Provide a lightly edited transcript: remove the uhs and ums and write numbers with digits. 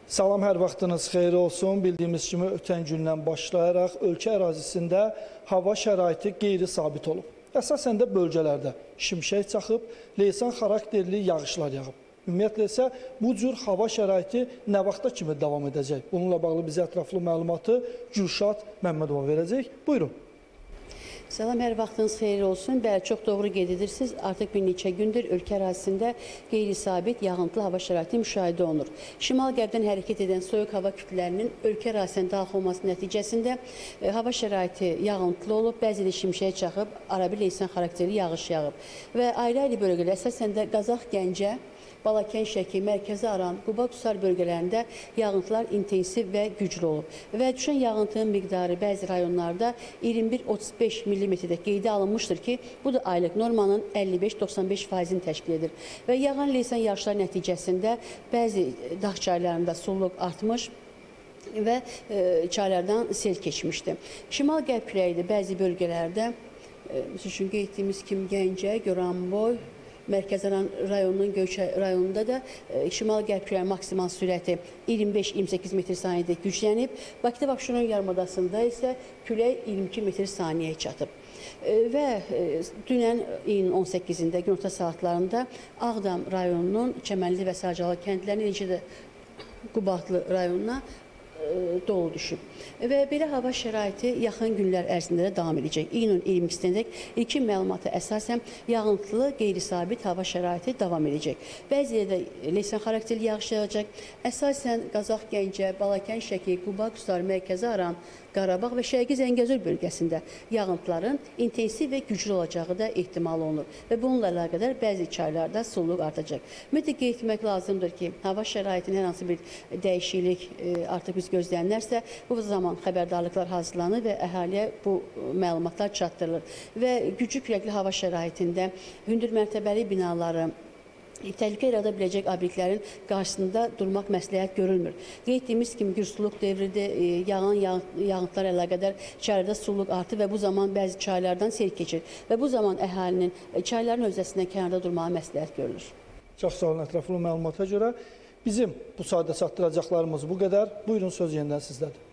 Salam, hər vaxtınız xeyir olsun. Bildiyimiz kimi ötən gündən başlayaraq ölkə ərazisində hava şəraiti qeyri-sabit olub. Əsasən də bölgələrdə şimşək çaxıb, leysan xarakterli yağışlar yağıb. Ümumiyyətlə isə bu cür hava şəraiti nə vaxta kimi davam edəcək? Bununla bağlı bizə ətraflı məlumatı Gülşad Məmmədova verəcək. Buyurun. Salam, hər vaxtınız xeyir olsun. Bəli, çox doğru qeyd edirsiniz. Artıq bir neçə gündür ölkə ərazisində qeyri-sabit yağıntılı hava şəraiti müşahidə olunur. Şimal-qərbdən hərəkət edən soyuq hava kütlələrinin ölkə ərazisinə daxil olması nəticəsində hava şəraiti yağıntılı olub, bəzi də şimşək çaxıb, arabir leysan xarakterli yağış yağıb. Və ayrı-ayrı bölgələr, əsasən də Qazax, Gəncə, Balakən, Şəki, Mərkəzi Aran, Quba-Qusar bölgələrində yağıntılar intensiv və güclü olub. Və düşən yağıntının miqdarı bəzi rayonlarda 21-35 mm-də qeydə alınmışdır ki, bu da aylıq normanın 55-95%-ni təşkil edir. Və yağan leysan yağışlar nəticəsində bəzi dağ çaylarında sulluq artmış və çaylardan sel keçmişdir. Şimal-qərb küləyi də bəzi bölgələrdə, misal üçün qeyd etdiyimiz kimi Gəncə, Goranboy, Mərkəzi Aran rayonunun Göyçay rayonunda da şimal-qərb küləyin maksimal sürəti 25-28 metr/saniyədə güclənib. Bakı-Abşeron yarımadasında isə külək 22 metr/saniyəyə çatıb. Və dünən iyunun 18-də günorta saatlarında Ağdam rayonunun Çəmənli və Sərcalı kəndlərinin, eləcə də Qubadlı rayonuna dolu düşüb. Və belə hava şəraiti yaxın günlər ərzində də davam edəcək. İyunun 22-sindək ilkin məlumata əsasən yağıntılı, qeyri-sabit hava şəraiti davam edəcək. Bəziləri də leysan xarakterli yağış yağacaq. Əsasən Qazax, Gəncə, Balakən, Şəki, Quba, Qusar, Mərkəzi Aran, Qarabağ və Şərqi Zəngəzur bölgəsində yağıntıların intensiv və güclü olacağı da ehtimal olunur. Və bununla əlaqədar bəzi çaylarda sulluq artacaq. Ümumiyyətlə qeyd etmək lazımdır ki, hava şəraitinin hər hansı bir dəyişiklik artıq biz gözlənirsə, bu zaman xəbərdarlıqlar hazırlanır və əhaliyə bu məlumatlar çatdırılır. Və güclü küləkli hava şəraitində hündür mərtəbəli binaları, təhlükə yarada biləcək obyektlərin qarşısında durmaq məsləhət görülmür. Qeyd etdiyimiz kimi güclülük dövrüdür, yağan yağıntılar əlaqədar çaylarda sulluq artır və bu zaman bəzi çaylardan sel keçir. Və bu zaman əhalinin çayların hövzəsindən kənarda durmağa məsləhət görülür. Çox sağ olun ətraflı məlumata görə. Bizim bu saatda çatdıracaqlarımız bu qədər. Buyurun, söz yenidən sizdədir.